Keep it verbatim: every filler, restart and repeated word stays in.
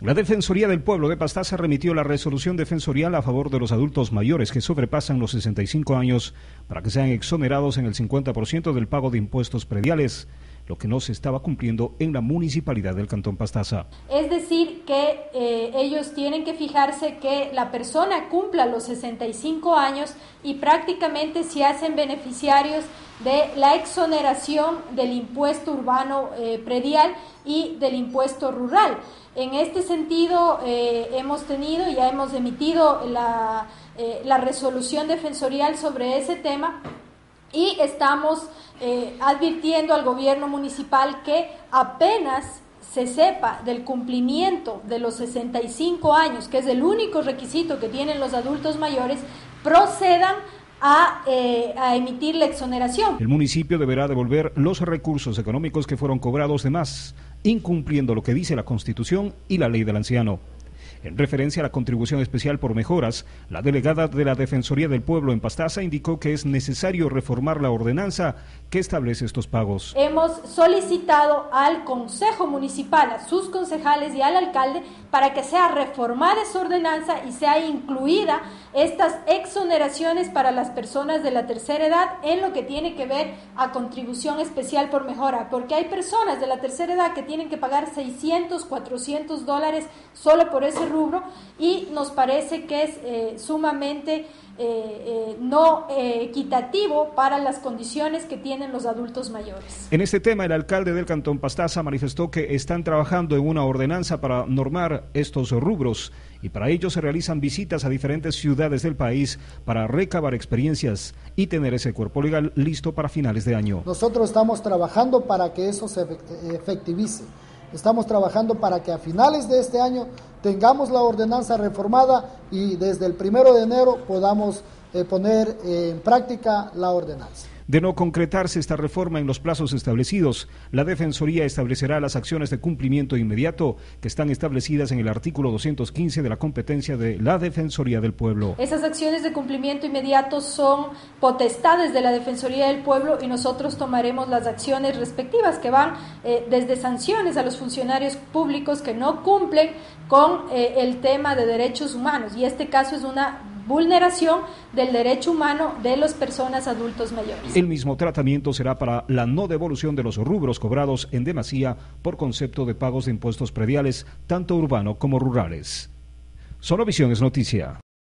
La Defensoría del Pueblo de Pastaza remitió la resolución defensorial a favor de los adultos mayores que sobrepasan los sesenta y cinco años para que sean exonerados en el cincuenta por ciento del pago de impuestos prediales, lo que no se estaba cumpliendo en la municipalidad del Cantón Pastaza. Es decir, que eh, ellos tienen que fijarse que la persona cumpla los sesenta y cinco años y prácticamente se hacen beneficiarios de la exoneración del impuesto urbano eh, predial y del impuesto rural. En este sentido, eh, hemos tenido, ya hemos emitido la, eh, la resolución defensorial sobre ese tema y estamos eh, advirtiendo al gobierno municipal que apenas se sepa del cumplimiento de los sesenta y cinco años, que es el único requisito que tienen los adultos mayores, procedan A, eh, a emitir la exoneración. El municipio deberá devolver los recursos económicos que fueron cobrados de más, incumpliendo lo que dice la Constitución y la Ley del Anciano. En referencia a la contribución especial por mejoras, la delegada de la Defensoría del Pueblo en Pastaza indicó que es necesario reformar la ordenanza que establece estos pagos. Hemos solicitado al Consejo Municipal, a sus concejales y al alcalde para que sea reformada esa ordenanza y sea incluida estas exoneraciones para las personas de la tercera edad en lo que tiene que ver a contribución especial por mejora, porque hay personas de la tercera edad que tienen que pagar seiscientos, cuatrocientos dólares solo por ese rubro y nos parece que es eh, sumamente eh, eh, no eh, equitativo para las condiciones que tienen los adultos mayores. En este tema, el alcalde del Cantón Pastaza manifestó que están trabajando en una ordenanza para normar estos rubros y para ello se realizan visitas a diferentes ciudades del país para recabar experiencias y tener ese cuerpo legal listo para finales de año. Nosotros estamos trabajando para que eso se efectivice. Estamos trabajando para que a finales de este año tengamos la ordenanza reformada y desde el primero de enero podamos eh, poner eh, en práctica la ordenanza. De no concretarse esta reforma en los plazos establecidos, la Defensoría establecerá las acciones de cumplimiento inmediato que están establecidas en el artículo doscientos quince de la competencia de la Defensoría del Pueblo. Esas acciones de cumplimiento inmediato son potestades de la Defensoría del Pueblo y nosotros tomaremos las acciones respectivas que van eh, desde sanciones a los funcionarios públicos que no cumplen con eh, el tema de derechos humanos y este caso es una vulneración del derecho humano de las personas adultos mayores. El mismo tratamiento será para la no devolución de los rubros cobrados en demasía por concepto de pagos de impuestos prediales, tanto urbano como rurales. Sonovisión es noticia.